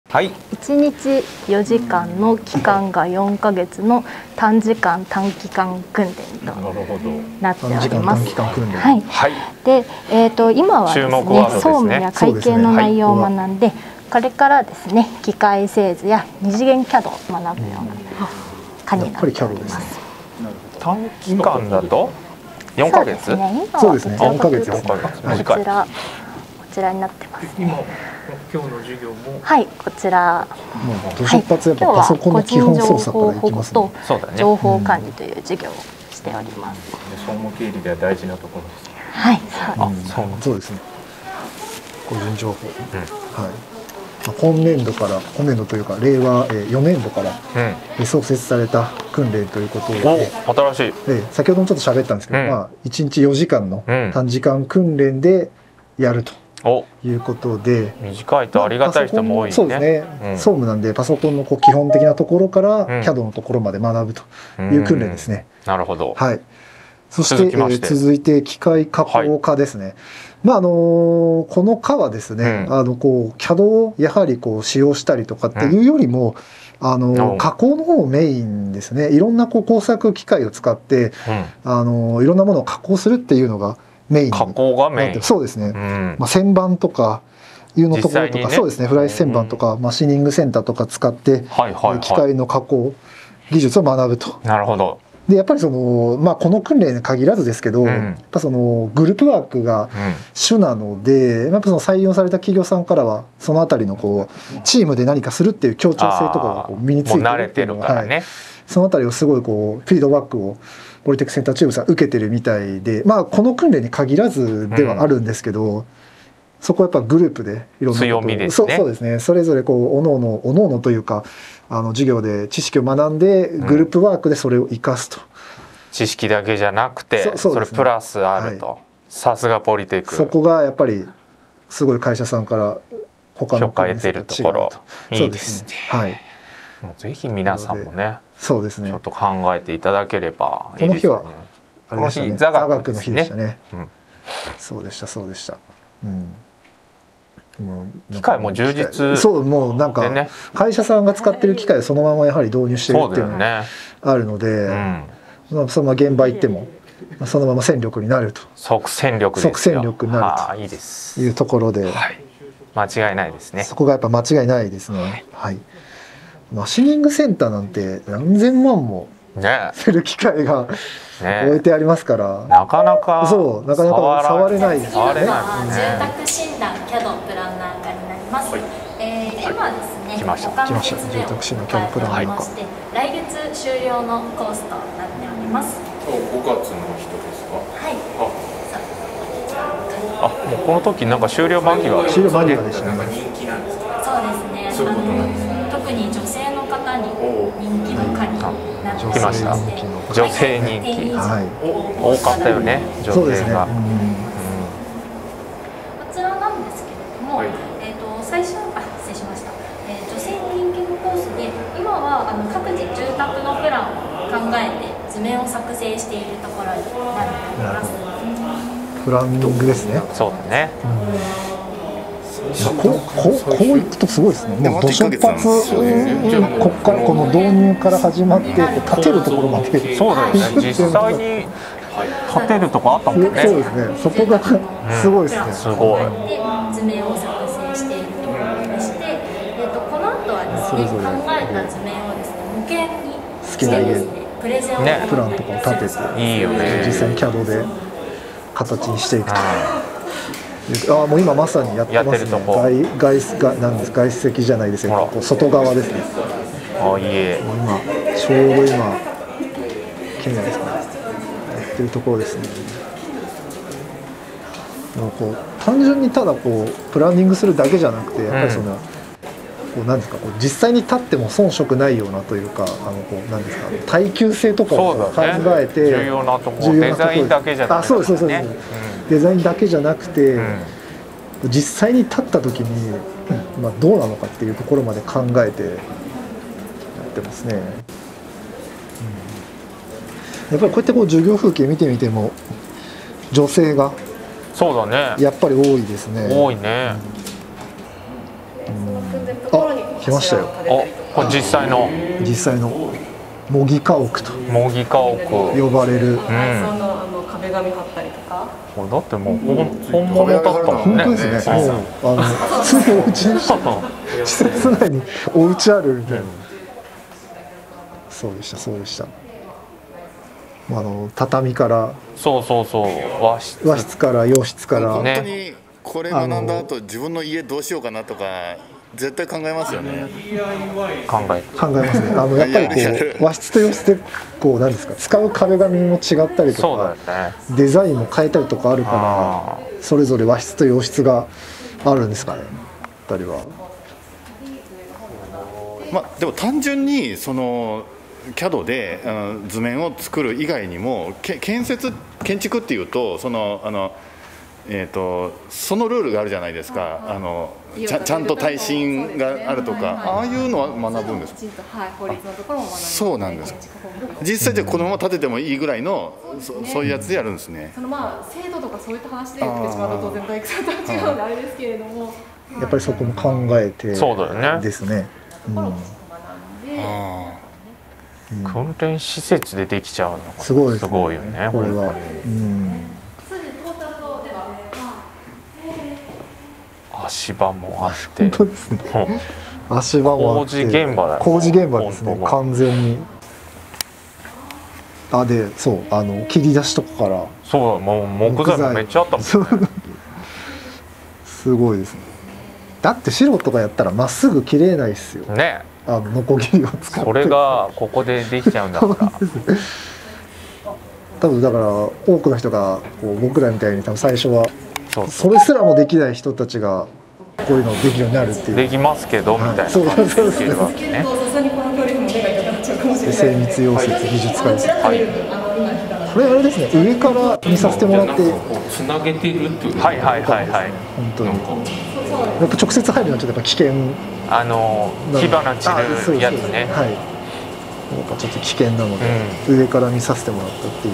はい。 1日4時間の期間が4ヶ月の短時間短期間訓練となっております。はい。で、今はですね、総務や会計の内容を学んで、これからですね、機械製図や二次元 CAD を学ぶような科になっております。 短期間だと4ヶ月？ そうですね。4ヶ月。 短い。 こちらになってますね。 今日の授業もはい、こちら。 今日は個人情報保護と情報管理という授業をしております。 総務経理では大事なところです。 はい、 そうですね。個人情報。はい。今年度というか令和4年度から創設された訓練ということで、 新しい。 先ほどもちょっと喋ったんですけど、1日4時間の短時間訓練でやると。いうことで、 短いとありがたい人も多いね。 そうですね。総務なんでパソコンの基本的なところから CAD のところまで学ぶという訓練ですね。 なるほど。 はい。そして続いて機械加工科ですね。この科はですね、CAD をやはり使用したりとかっていうよりも、加工の方メインですね。いろんな工作機械を使って、いろんなものを加工するっていうのがメイン。 加工がメイン。 そうですね。旋盤とかいうのところとか、そうですね。フライ旋盤とかマシニングセンターとか使って機械の加工技術を学ぶと。 なるほど。 でやっぱりこの訓練に限らずですけど、やっぱグループワークが主なので、やっぱ採用された企業さんからはそのあたりのチームで何かするっていう協調性とかが身についてるっていうのが、そのあたりをすごいフィードバックをポリテックセンターチームさん受けてるみたいで、この訓練に限らずではあるんですけど、そこはやっぱグループでいろんな強みですね。 そうですね。それぞれおのおのというか授業で知識を学んでグループワークでそれを生かすと。 知識だけじゃなくてそれプラスあると。さすがポリテック。 そこがやっぱりすごい会社さんから他の評価得てるところいいですね。はい。ぜひ皆さんもね。 そうですね。 ちょっと考えていただければいいですね。 この日はこの日座学の日でしたね。そうでした。 機械も充実。 そうもうなんか会社さんが使ってる機械をそのままやはり導入してるっていうのがあるので、そのまま現場行ってもそのまま戦力になると。 即戦力になるというところで、 間違いないですね。 そこがやっぱ間違いないですね。はい。マシニングセンターなんて何千万もする機械が置いてありますから、 なかなか触れないですよね。 住宅診断 CAD プランナー科になります。今ですね、 来ました。 住宅診断 CAD プランナー科。 来月終了のコースとなっております。 5月の人ですか？ はい。 もうこの時なんか終了間際でしたね。 人気なんですか？ そうですね。特に女性の方に人気の科になってきました。女性人気多かったよね、女性が。 こちらなんですけれども、最初失礼しました。女性人気のコースで今は各自住宅のプランを考えて図面を作成しているところになっております。 プランニングですね。 そうだね。 こういくとすごいですね。もう土出発、こっからこの導入から始まって建てるところまで。 そうだよね。実際に建てるとこあったもんね。 そうですね。そこがすごいですね。 すごい。 図面を作成しているところでして、この後はですね、考えた図面をですね、模型にしてですね、プレゼンをプランとかを立てて、 いいよね。 実際に CAD で形にしていくと。もう今まさにやってますね。外席じゃないですけど、外側ですね。 いいえ。 ちょうど今県内ですかね。やってるところですね。単純にただプランニングするだけじゃなくて、やっぱりなんですか、実際に立っても遜色ないようなというか、なんですか、耐久性とかを考えて、 重要なところ、デザインだけじゃなくて、 そうです。デザインだけじゃなくて、実際に立った時にどうなのかっていうところまで考えてやってますね。やっぱりこうやって授業風景見てみても女性がやっぱり多いですね。 多いね。 来ましたよ。 これ実際の模擬家屋と模擬家屋呼ばれる。 壁紙貼ったりとか。 だってもう本物だったもんね。 本当ですね。もう普通のお家に施設内にお家あるみたいな。そうでした。畳からそう和室から洋室から本当にこれ学んだ後自分の家どうしようかなとか絶対考えますよね。 考えますね。やっぱりこう和室と洋室でこう何ですか、使う壁紙も違ったりとか、デザインも変えたりとかあるから、それぞれ和室と洋室があるんですかね。2人は。 でも単純にそのCAD で図面を作る以外にも建築っていうとそのルールがあるじゃないですか。ちゃんと耐震があるとか、ああいうのは学ぶんですか。そうなんです。実際じゃこのまま建ててもいいぐらいのそういうやつでやるんですね。 制度とかそういった話で言ってしまうと全然エクサとは違うのであれですけれども、 やっぱりそこも考えてですね。 訓練施設でできちゃうのがすごいよね。 これは。 足場もあって。 本当ですね。足場もあって。工事現場ですね。完全に。切り出しとかから。 もう木材もめっちゃあったもんね。 すごいですね。だって素人がやったらまっすぐ切れないですよ。 ね。 ノコギリを使って。 それがここでできちゃうんだから。 多分だから多くの人が僕らみたいに多分最初はそれすらもできない人たちがこういうのできるようになるっていう。 できますけどみたいな感じでできるわけね。 精密溶接技術家です。これあれですね。上から見させてもらってつなげてるっていう。 はい。 本当に。やっぱ直接入るのはちょっとやっぱ危険。 火花散るやつね。 はい。やっぱちょっと危険なので、上から見させてもらったっていう。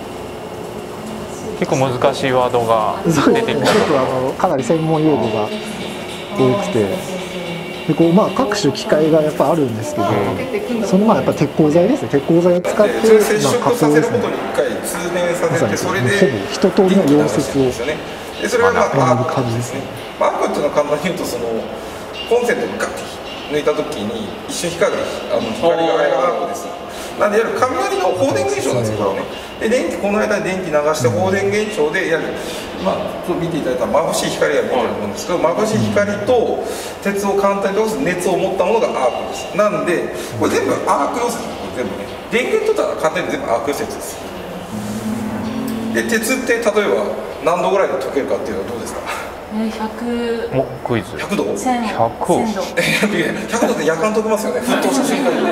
結構難しいワードが出てきた。 ちょっとかなり専門用語が多くて、で各種機械がやっぱあるんですけど、そのやっぱ鉄鋼材ですね。鉄鋼材を使って加工ですね。通電させて、それでほぼ一通りの溶接をそれが学ぶ感じですね。 アークっていうのは簡単に言うとコンセントをガッて抜いた時に一瞬光があれがアークです。なんでいわゆる雷の放電現象なんですよね。でこの間に電気流して放電現象でいわゆる見ていただいたら眩しい光が見えてると思うんですけど、眩しい光と鉄を簡単に通す熱を持ったものがアークです。なんでこれ全部アーク溶接。これ全部ね、電源取ったら簡単に全部アーク溶接です。で鉄って例えば何度ぐらいで溶けるかっていうのはどうですか。 100。 クイズ。 100度。 100 度で夜間溶けますよね。沸騰した瞬間に。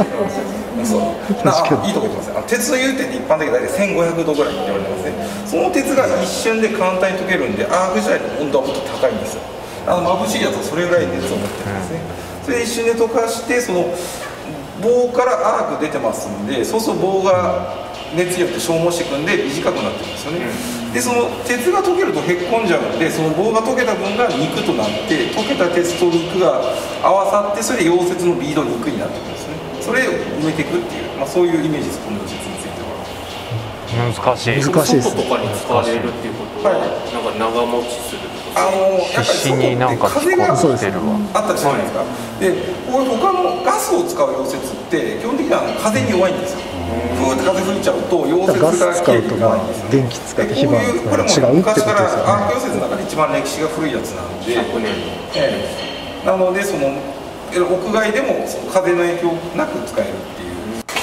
いいとこ言ってますね。鉄の融点って一般的に大体1500度ぐらいって言われてますね。その鉄が一瞬で簡単に溶けるんで、アーク自体の温度はもっと高いんですよ。眩しいやつはそれぐらい熱を持ってるんですね。それで一瞬で溶かして、その棒からアーク出てますんで、そうすると棒が熱によって消耗していくんで短くなってるんですよね。でその鉄が溶けるとへっこんじゃうので、その棒が溶けた分が肉となって溶けた鉄と肉が合わさって、それで溶接のビード肉になってくるんですね。それを埋めていくっていう、そういうイメージです。この溶接については難しいですね。外とかに使われるっていうことは、なんか長持ちするとか、 必死になんか風があったりするじゃないですか。でこういう他のガスを使う溶接って基本的には風に弱いんですよ。ふーって風吹いちゃうと溶接が消えていかないんですよ。 電気使って火花これも昔からアーク溶接の中で一番歴史が古いやつなんで、なので屋外でも風の影響なく使えるっていう。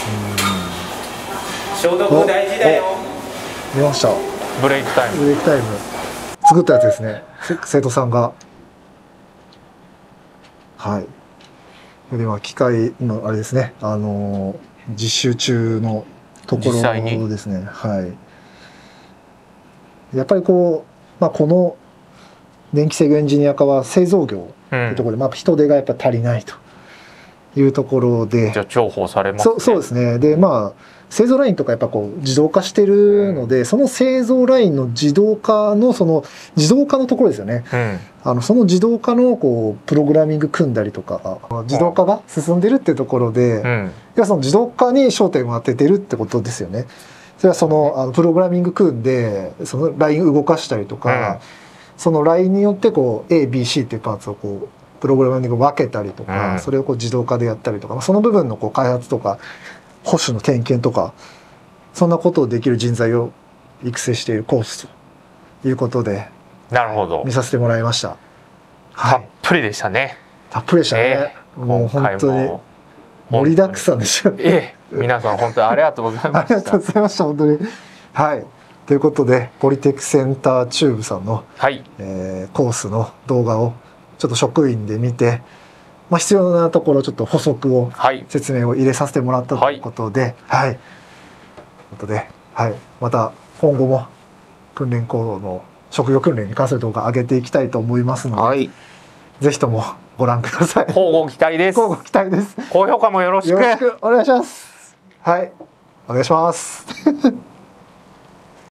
消毒大事だよ。 見ました。 ブレイクタイム作ったやつですね。生徒さんが。はい。で機械のあれですね。実習中のところですね。はい。やっぱりこの電気制御エンジニア科は製造業というところで、人手がやっぱ足りないというところで、 じゃあ重宝されますね。 そうですね。でまあ製造ラインとかやっぱこう自動化してるので、その製造ラインの自動化のその自動化のところですよね。その自動化のこうプログラミング組んだりとか、自動化が進んでるっていうところで、要はその自動化に焦点を当ててるってことですよね。それはそのプログラミング組んでそのライン動かしたりとか、そのラインによってこう A、B、C っていうパーツをこうプログラミング分けたりとか、それをこう自動化でやったりとか、その部分のこう開発とか保守の点検とか、そんなことをできる人材を育成しているコースということで、 なるほど、 見させてもらいました。 たっぷりでしたね。 たっぷりでしたね。もう本当に盛りだくさんでした。 皆さん本当にありがとうございました。 ありがとうございました本当に。はい。ということでポリテックセンターチューブさんの、コースの動画をちょっと職員で見て、まあ、必要なところちょっと補足を、説明を入れさせてもらったということで、また今後も訓練校の職業訓練に関する動画上げていきたいと思いますので、ぜひともご覧ください。 交互期待です。 交互期待です。 高評価もよろしくお願いします。はい、お願いします。